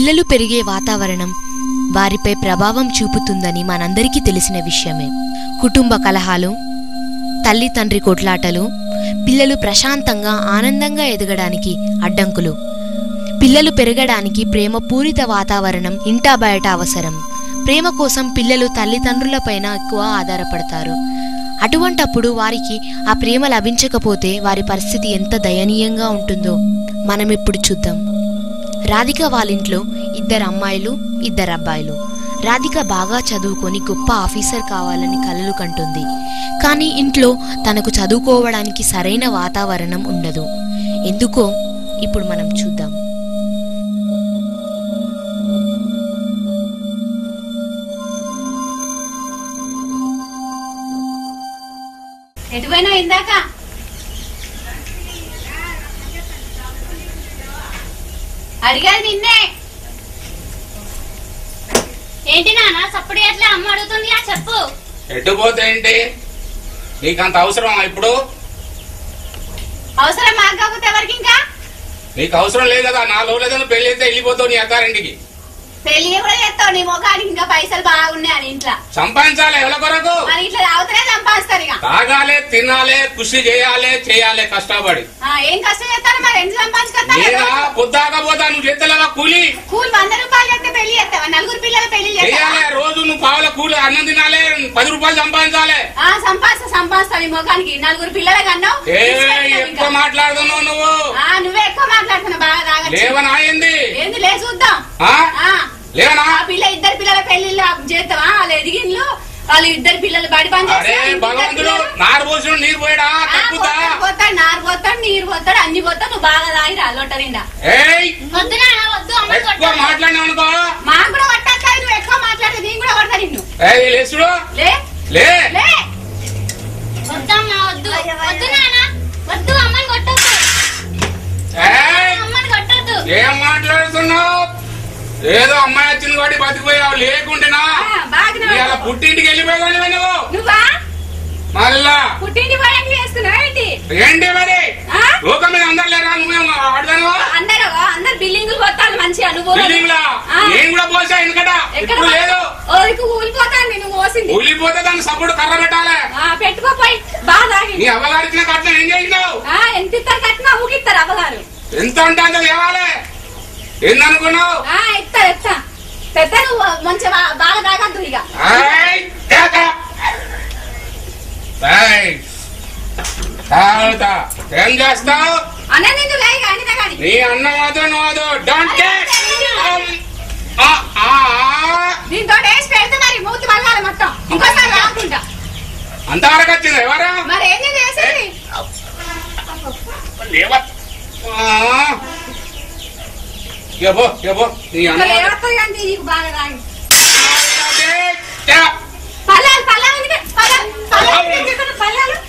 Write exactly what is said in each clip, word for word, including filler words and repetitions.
పిల్లలు పెరిగే వాతావరణం వారిపై ప్రభావం చూపుతుందని మనందరికీ తెలిసిన విషయమే. కుటుంబ కలహాలు, తల్లి తండ్రి కొట్లాటలు, పిల్లలు ప్రశాంతంగా ఆనందంగా ఎదగడానికి అడ్డంకులు. పిల్లలు పెరగడానికి ప్రేమపూరిత వాతావరణం ఇంటా బయట అవసరం. ప్రేమ కోసం పిల్లలు తల్లిదండ్రులపైన ఎక్కువ ఆధారపడతారు. అటువంటప్పుడు వారికి ఆ ప్రేమ లభించకపోతే వారి పరిస్థితి ఎంత దయనీయంగా ఉంటుందో మనం ఇప్పుడు చూద్దాం. రాధిక వాళ్ళింట్లో ఇద్దరు అమ్మాయిలు, ఇద్దరు అబ్బాయిలు. రాధిక బాగా చదువుకొని గొప్ప ఆఫీసర్ కావాలని కలలు కంటుంది. కానీ ఇంట్లో తనకు చదువుకోవడానికి సరైన వాతావరణం ఉండదు. ఎందుకో ఇప్పుడు మనం చూద్దాం. ఎటువైనా ఇందాక అడిగారు నిన్నే. ఏంటి నాన్న సప్పుడు అట్లా అమ్మ అడుగుతుంది, చెప్పు. ఎట్టుపోతే ఏంటి, నీకంత అవసరం ఇప్పుడు? అవసరం మాకు కాకపోతే ఎవరికి? ఇంకా నీకు అవసరం లేదు కదా. నా లోలేదని పెళ్లి అయితే వెళ్ళిపోతావు నీ అత్తారింటికి. పెళ్లి కూడా చేస్తావు, నీ ముఖానికి ఇంకా పైసలు బాగున్నాయి అని ఇంట్లో సంపాదించాలి. ఎవరి కొరకు? మరి ఇట్లా తాగుతూనే సంపాదిస్తారు. ఇక తాగాలి, తినాలి, కృషి చేయాలి, చేయాలి కష్టపడి. ఏం కష్టం చేస్తారు మరి? ఎంత సంపాదించుకుంటారు? పొద్దాక పోతా నువ్వు చేస్తలేవా కూలి? కూలి వంద రూపాయలు చేస్తే పెళ్లి చేస్తావా? నలుగురు పిల్లలు పెళ్లి చేయాలి. రోజు నువ్వు పావుల కూలి అన్నం తినాలి, పది రూపాయలు సంపాదించాలి. సంపాదిస్తా సంపాదిస్తావు నీ ముఖానికి. నలుగురు పిల్లలు కన్నావు. ఎక్కువ మాట్లాడుతున్నావు నువ్వు. నువ్వే ఎక్కువ మాట్లాడుతున్నావు. బాగా తాగ లేవనా? ఏంది ఏంది లే చూద్దాం. లేవనా? పిల్ల ఇద్దరు పిల్లల పెళ్లిళ్ళు చేస్తావా? వాళ్ళు ఎదిగిన్లు, వాళ్ళు ఇద్దరు పిల్లలు బడి పని భగవంతుడు నారు పోసిన నీరు పోయాడా? పోతాడు, నారు పోతాడు, నీరు పోతాడు, అన్ని పోతాడు. నువ్వు బాగా తాగిరా లొట్ట నిండా. వద్దు మాట్లాడినా అనుకో. మాకు కూడా కొట్టాలి. నువ్వు ఎక్కువ మాట్లాడితే నేను కూడా కొడతా నిన్ను. లేసుడు లే లే వద్దమ్మా, వద్దు వద్దు నాన్న, వద్దు. అమ్మని కొట్టద్దు, అమ్మని కొట్టద్దు. ఏం మాట్లాడుతున్నావు? ఏదో అమ్మాయి వచ్చింది కాబట్టి బతికిపోయావు. లేకుంటేనా పుట్టింటికి వెళ్ళిపోయావు నువ్వు. నువ్వా మళ్ళా పుట్టింటి పోయానికి వేస్తున్నావు ఏంటి? ఏంటి మరి లోకం మీద అందరు లేరా? నువ్వు ఆడదాను. అందరు అందరు బిల్డింగ్ పోతాను మంచిగా. నువ్వు బిల్డింగ్ లా నేను కూడా పోసా. ఎందుకట ఇప్పుడు లేదు. ఊలిపోతాను. నువ్వు పోసింది ఊలిపోతే దాన్ని సపోర్ట్ కర్ర పెట్టాలి. పెట్టుకోపోయి బాగా నీ అవ్వగారు ఇచ్చిన కట్నం ఏం చేసినావు? ఎంత ఇస్తారు కట్టినా ఊకిస్తారు అవ్వగారు. ఎంత అంటే అంత తేవాలి. ఏందనుకున్నావు? ఇస్తారు ఎత్తా పెద్ద. నువ్వు మంచిగా బాగా తాగద్దు. ఇక ఏం చేస్తావు? అన్న నిన్ను లే కానీ నీ అన్న మాత్రం నువ్వు డోంట్ కేర్. దీంతో వేసి పెడితే మరి మూతి మళ్ళాలి మొత్తం. ఇంకోసారి రాకుండా అంతవరకు వచ్చింది. ఎవరా మరి ఏం చేసేది? నీకు బాగా తాగి పల్లాలు పల్లాలు పల్లాలు.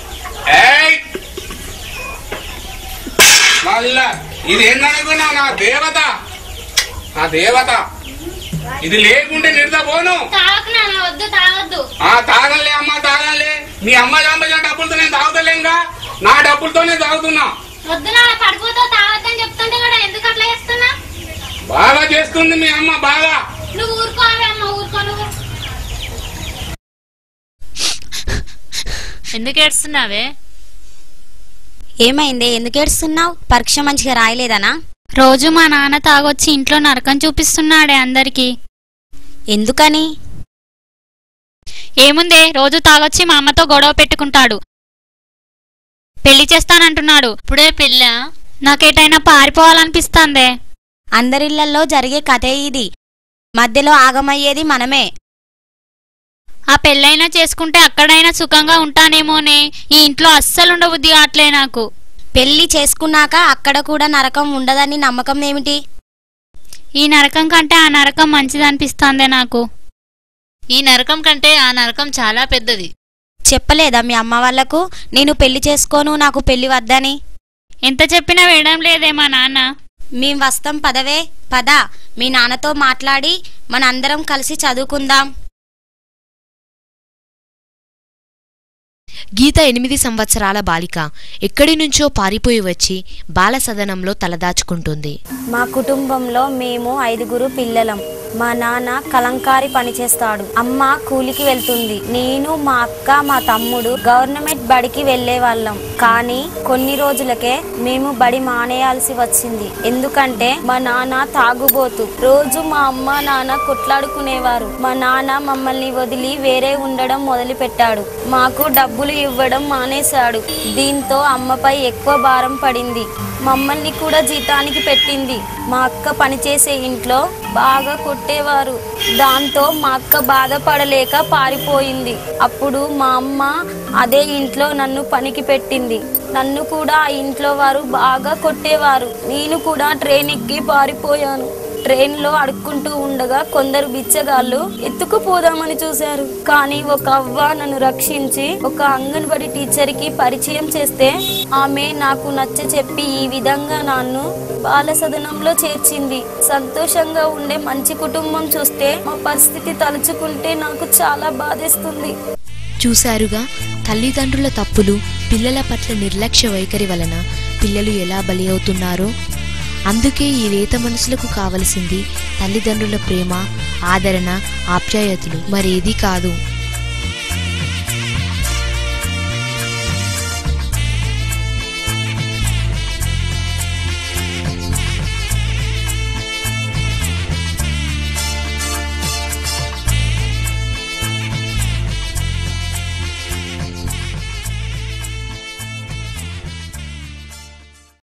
మళ్ళా ఇది ఏందనుకున్నా? నా దేవత, నా దేవత. ఇది లేకుంటే నిడతా పోను. వద్దు తాగొద్దు. తాగలే అమ్మ, తాగలే. మీ అమ్మ చంపేసిన డబ్బులతో నేను తాగుతలేంగా. నా డబ్బులతో నేను తాగుతున్నా. వద్దు నాన్న, పడిపోతావు. తాగొద్దని చెప్తుంటే కూడా ఎందుకు అట్లా చేస్తున్నా? బాగా చేస్తుంది మీ అమ్మ బాగా. నువ్వు ఊరుకోవే అమ్మ, ఊరుకో. నువ్వు ఎందుకు ఏడుస్తున్నావే? ఏమైందే? ఎందుకు ఏడుస్తున్నావు? పరీక్ష మంచిగా రాయలేదనా? రోజు మా నాన్న తాగొచ్చి ఇంట్లో నరకం చూపిస్తున్నాడే అందరికి. ఎందుకని? ఏముందే, రోజు తాగొచ్చి మా అమ్మతో గొడవ పెట్టుకుంటాడు. పెళ్లి చేస్తానంటున్నాడు. ఇప్పుడే పెళ్ళా? నాకేటైనా పారిపోవాలనిపిస్తాందే. అందరిళ్లల్లో జరిగే కథే ఇది. మధ్యలో ఆగమయ్యేది మనమే. ఆ పెళ్ళైనా చేసుకుంటే అక్కడైనా సుఖంగా ఉంటానేమోనే. ఈ ఇంట్లో అస్సలుండబుద్ధి కావట్లే నాకు. పెళ్లి చేసుకున్నాక అక్కడ కూడా నరకం ఉండదని నమ్మకం ఏమిటి? ఈ నరకం కంటే ఆ నరకం మంచిదనిపిస్తాందే నాకు. ఈ నరకం కంటే ఆ నరకం చాలా పెద్దది. చెప్పలేదా మీ అమ్మ వాళ్లకు నేను పెళ్లి చేసుకోను, నాకు పెళ్లి వద్దని? ఎంత చెప్పినా వినడం లేదే మా నాన్న. మేం వస్తాం పదవే. పద, మీ నాన్నతో మాట్లాడి మనందరం కలిసి చదువుకుందాం. గీత ఎనిమిది సంవత్సరాల బాలిక ఎక్కడి నుంచో పారిపోయి వచ్చి బాల సదనంలో తలదాచుకుంటుంది. మా కుటుంబంలో మేము ఐదుగురు పిల్లలం. మా నాన్న కలంకారి పనిచేస్తాడు. అమ్మ కూలికి వెళ్తుంది. నేను, మా అక్క, మా తమ్ముడు గవర్నమెంట్ బడికి వెళ్లే వాళ్ళం. కానీ కొన్ని రోజులకే మేము బడి మానేయాల్సి వచ్చింది. ఎందుకంటే మా నాన్న తాగుబోతు. రోజు మా అమ్మ నాన్న కొట్లాడుకునేవారు. మా నాన్న మమ్మల్ని వదిలి వేరే ఉండడం మొదలు పెట్టాడు. మాకు డబ్బులు ఇవ్వడం మానేశాడు. దీంతో అమ్మపై ఎక్కువ భారం పడింది. మమ్మల్ని కూడా జీతానికి పెట్టింది. మా అక్క పనిచేసే ఇంట్లో బాగా కొట్టేవారు. దాంతో మా అక్క బాధపడలేక పారిపోయింది. అప్పుడు మా అమ్మ అదే ఇంట్లో నన్ను పనికి పెట్టింది. నన్ను కూడా ఆ ఇంట్లో వారు బాగా కొట్టేవారు. నేను కూడా ట్రైన్ ఎక్కి పారిపోయాను. ట్రైన్ లో అడుక్కుంటూ ఉండగా కొందరు బిచ్చగాళ్ళు ఎత్తుకుపోదామని చూశారు. కానీ ఒక అవ్వ నన్ను రక్షించి ఒక అంగన్వాడీ టీచర్ కి పరిచయం చేస్తే ఆమె నాకు నచ్చ చెప్పి ఈ విధంగా నన్ను బాల సదనంలో చేర్చింది. సంతోషంగా ఉండే మంచి కుటుంబం చూస్తే మా పరిస్థితి తలుచుకుంటే నాకు చాలా బాధేస్తుంది. చూశారుగా, తల్లిదండ్రుల తప్పులు, పిల్లల పట్ల నిర్లక్ష్య వైఖరి వలన పిల్లలు ఎలా బలి అవుతున్నారో. అందుకే ఈ లేత మనసులకు కావలసింది తల్లిదండ్రుల ప్రేమ, ఆదరణ, ఆప్యాయతలు, మరేది కాదు.